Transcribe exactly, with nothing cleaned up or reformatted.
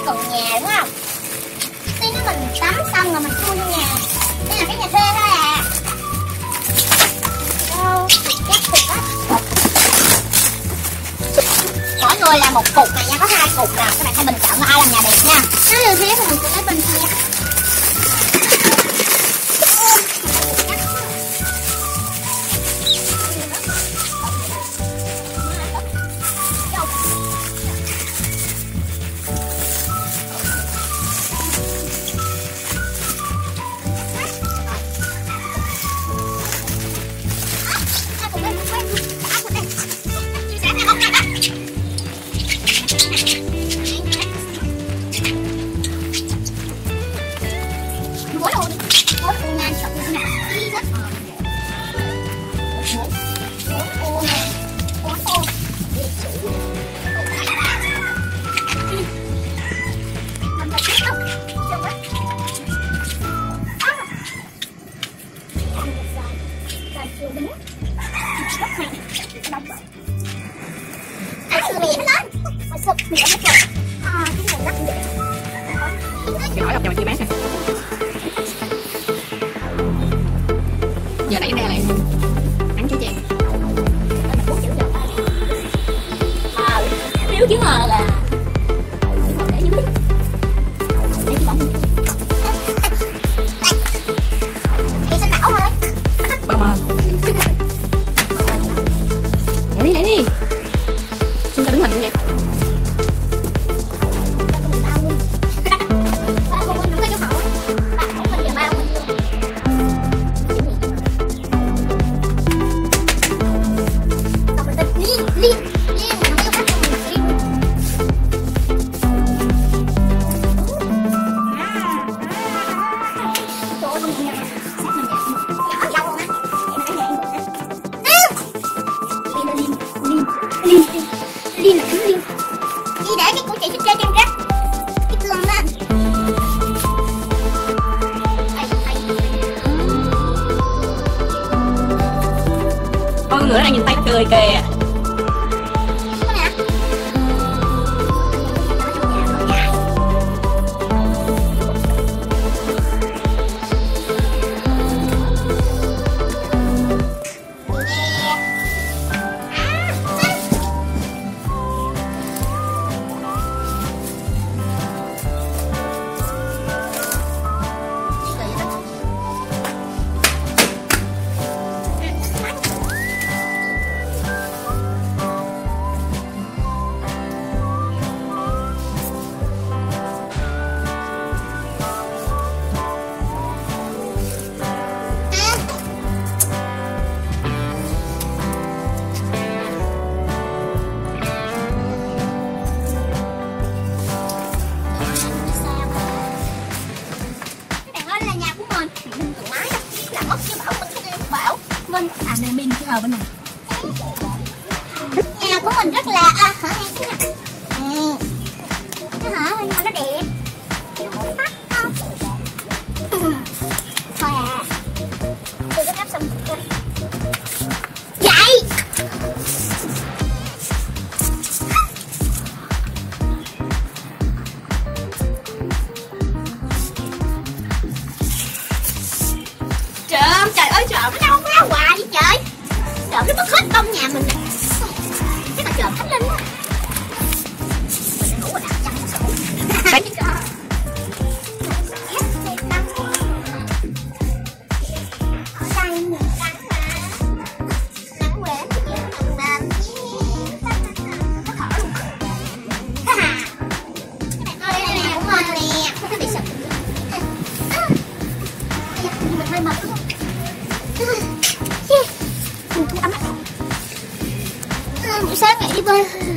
cái còn nhà đúng không? Tí nữa mình tắm xong rồi mình chui vô nhà. Đây là cái nhà thuê thôi à. Đâu, chắc thiệt á. Mỗi người là một cục này nha, có hai cục nào. Các bạn hãy bình chọn ai làm nhà đẹp nha. Nếu như thế thì mình sẽ lấy bên kia. Chị hỏi đọc cho mình chưa bán nè. Giờ nãy em đe lại ăn cái chè. Nếu chứ mà là để dưới. Đi xin đảo thôi. Bao mờ. Để đi, để đi. Chúng ta đứng hình như vậy. Liên là cứng liên. Đi để cái của chị trên trên rác. Cái tường lên. Con ngựa đang nhìn tay cười kìa. Vâng, à này mình cứ ở bên này. Nhà của mình rất là à, hả cái này. Ừ. Nó hả bên ngoài nó đẹp. Tắt không? Thôi à. Tôi có cắp xong rồi. Vậy. Trộm, trời ơi trộm nó đâu phá hoài vậy trời. Trộm nó mất hết công nhà mình nè. Chắc là trộm thánh linh á. Mình ngủ rồi đặt chăn sổ. Đấy chứ trời. Ở đây mình cắn mà. Nắng quên thì mình làm gì. Nó thở luôn. Ha ha. Đây nè của mình nè. Nó bị sụp. Mình hơi mập luôn. Mình không ấm áp. Buổi sáng mẹ đi bơi